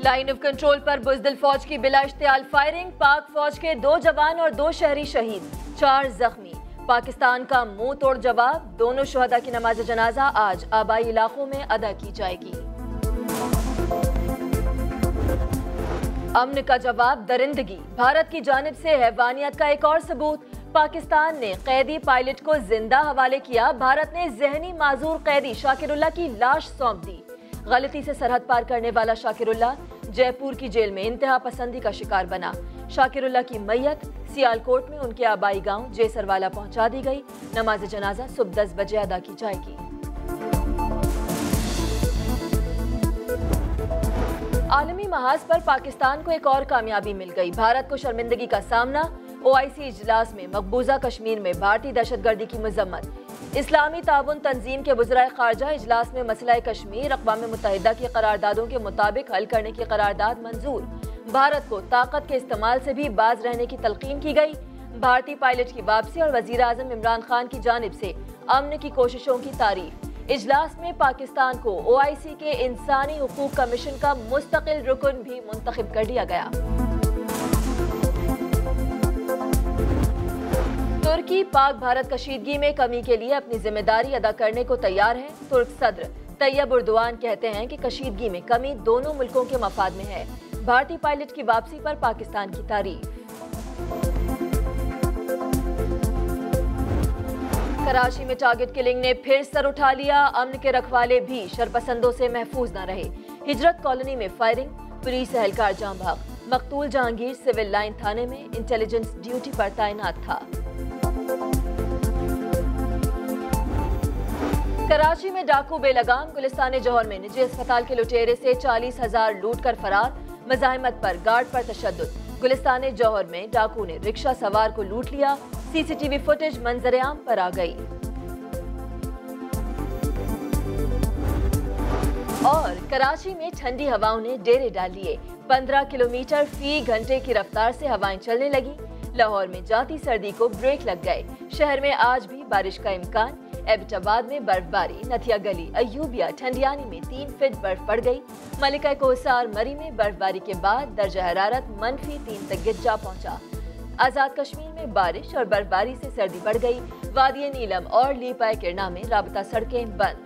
Line of control पर बुज़दिल फौज की बिला इश्तियाल फायरिंग, पाक फौज के 2 जवान और 2 शहरी शहीद, 4 जख्मी। पाकिस्तान का मुंह तोड़ जवाब, दोनों शुहदा की नमाज जनाजा आज आबाई इलाकों में अदा की जाएगी। अमन का जवाब दरिंदगी, भारत की जानिब से हैवानियत का एक और सबूत। पाकिस्तान ने कैदी पायलट को जिंदा हवाले किया, भारत ने जहनी माजूर कैदी शाकिरुल्लाह की लाश सौंप दी। गलती से सरहद पार करने वाला शाकिरुल्लाह जयपुर की जेल में इंतहा पसंदी का शिकार बना। शाकिरुल्लाह की मैयत सियालकोट में उनके आबाई गांव जेसरवाला पहुंचा दी गई। नमाज जनाजा सुबह 10 बजे अदा की जाएगी। आलमी महाज पर पाकिस्तान को एक और कामयाबी मिल गई, भारत को शर्मिंदगी का सामना। OIC इजलास में मकबूजा कश्मीर में भारतीय दहशतगर्दी की मजम्मत। इस्लामी ताउन तंजीम के वज़राए खारजा इजलास में मसला कश्मीर अक़वाम मुत्तहिदा की करारदादों के मुताबिक हल करने की करारदाद मंजूर। भारत को ताकत के इस्तेमाल से भी बाज रहने की तलकीन की गई। भारतीय पायलट की वापसी और वज़ीर आज़म इमरान खान की जानिब से अमन की कोशिशों की तारीफ। इजलास में पाकिस्तान को OIC के इंसानी हुकूक कमीशन का मुस्तकिल रुकन भी मुंतखब कर दिया गया। तुर्की पाक भारत कशीदगी में कमी के लिए अपनी जिम्मेदारी अदा करने को तैयार है। तुर्क सदर तैयब उर्दुआन कहते हैं कि कशीदगी में कमी दोनों मुल्कों के मफाद में है। भारतीय पायलट की वापसी पर पाकिस्तान की तारीफ। कराची में टारगेट किलिंग ने फिर सर उठा लिया, अमन के रखवाले भी शरपसंदों से महफूज न रहे। हिजरत कॉलोनी में फायरिंग, पुलिस एहलकार जाम भाग। मकतूल जहांगीर सिविल लाइन थाने में इंटेलिजेंस ड्यूटी पर तैनात था। कराची में डाकू बेलगाम, गुलिस्तान जौहर में निजी अस्पताल के लुटेरे से 40,000 लूट कर फरार। मज़ाहमत पर गार्ड पर तशद्दुद, गुलिस्तान जौहर में डाकू ने रिक्शा सवार को लूट लिया। CCTV फुटेज मंजर आम पर आ गई। और कराची में ठंडी हवाओं ने डेरे डाल लिए, 15 किलोमीटर फी घंटे की रफ्तार से हवाएं चलने लगी। लाहौर में जाती सर्दी को ब्रेक लग गए। शहर में आज भी बारिश का इम्कान। एबटाबाद में बर्फबारी, नथिया गली, अयूबिया, ठंडियानी में 3 फीट बर्फ पड़ गई। मलिका कोसार मरी में बर्फबारी के बाद दर्जा हरारत -3 तक गिर जा पहुंचा। आजाद कश्मीर में बारिश और बर्फबारी से सर्दी बढ़ गई। वादी नीलम और लीपाए किरना में राबता सड़कें बंद।